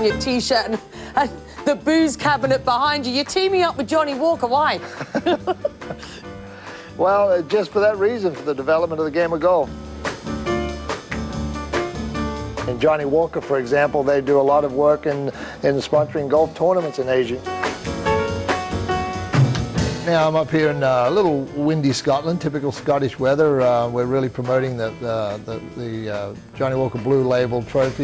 on your T-shirt and the booze cabinet behind you. You're teaming up with Johnny Walker. Why? Well, just for that reason, for the development of the game of golf. In Johnny Walker, for example, they do a lot of work in sponsoring golf tournaments in Asia. Now I'm up here in a little windy Scotland, typical Scottish weather. We're really promoting the Johnny Walker Blue Label trophy.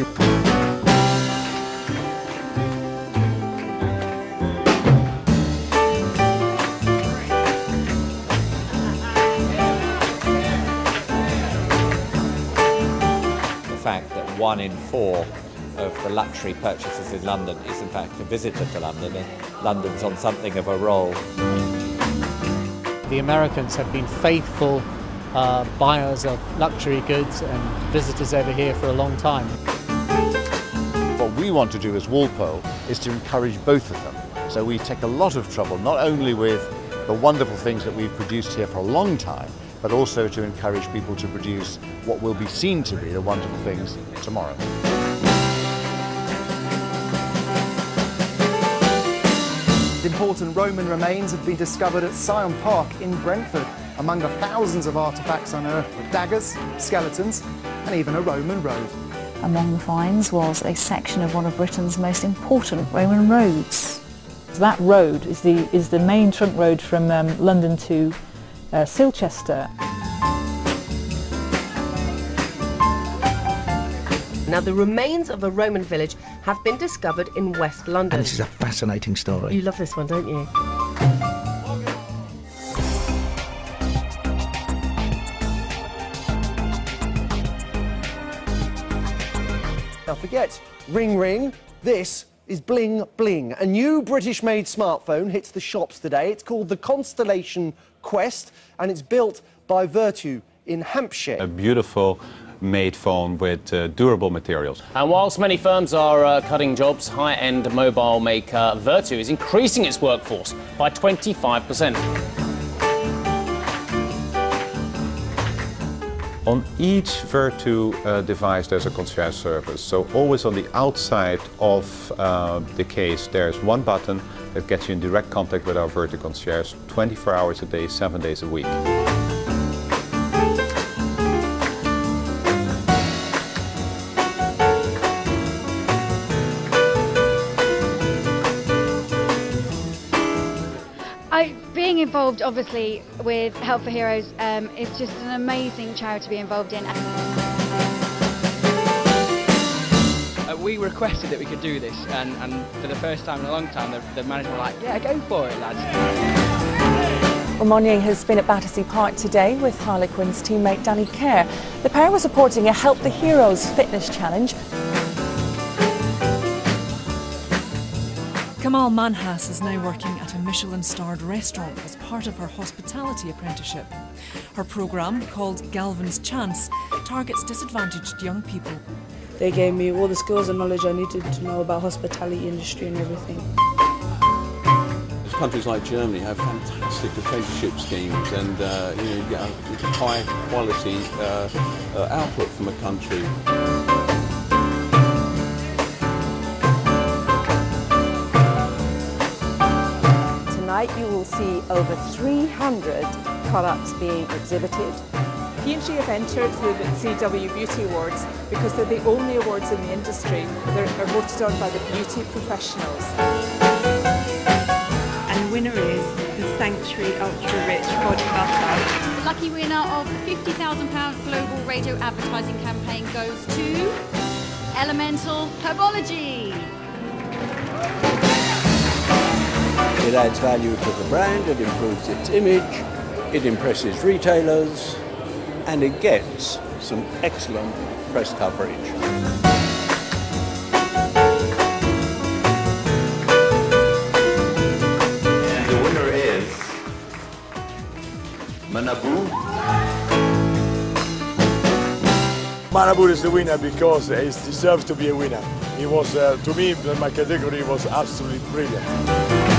The fact that 1 in 4 of the luxury purchases in London is in fact a visitor to London, and London's on something of a roll. The Americans have been faithful buyers of luxury goods and visitors over here for a long time. What we want to do as Walpole is to encourage both of them. So we take a lot of trouble, not only with the wonderful things that we've produced here for a long time, but also to encourage people to produce what will be seen to be the wonderful things tomorrow. Important Roman remains have been discovered at Syon Park in Brentford, among the thousands of artefacts unearthed with daggers, skeletons, and even a Roman road. Among the finds was a section of one of Britain's most important Roman roads. That road is the main trunk road from London to Silchester. Now, the remains of a Roman village have been discovered in West London. And this is a fascinating story. You love this one, don't you? Now forget ring ring, this is bling bling. A new British-made smartphone hits the shops today. It's called the Constellation Quest and it's built by Vertu in Hampshire. A beautiful made phone with durable materials. And whilst many firms are cutting jobs, high-end mobile maker Vertu is increasing its workforce by 25%. On each Vertu device there's a concierge service, so always on the outside of the case there's one button that gets you in direct contact with our Vertu concierge 24 hours a day, 7 days a week. Being involved, obviously, with Help for Heroes is just an amazing charity to be involved in. We requested that we could do this, and for the first time in a long time, the management were like, yeah, go for it, lads. Well, Monier has been at Battersea Park today with Harlequin's teammate Danny Kerr. The pair was supporting a Help the Heroes fitness challenge. Kamal Manhas is now working at a Michelin-starred restaurant as part of her hospitality apprenticeship. Her programme, called Galvin's Chance, targets disadvantaged young people. They gave me all the skills and knowledge I needed to know about hospitality industry and everything. Countries like Germany have fantastic apprenticeship schemes, and you get a high quality output from a country. Tonight you will see over 300 products being exhibited. P&G have entered the CW Beauty Awards because they're the only awards in the industry that are voted on by the beauty professionals. And the winner is the Sanctuary Ultra Rich Body Butter. The lucky winner of the £50,000 global radio advertising campaign goes to Elemental Herbology. It adds value to the brand, it improves its image, it impresses retailers, and it gets some excellent press coverage. And the winner is Manabu. Manabu is the winner because he deserves to be a winner. He was, to me, my category was absolutely brilliant.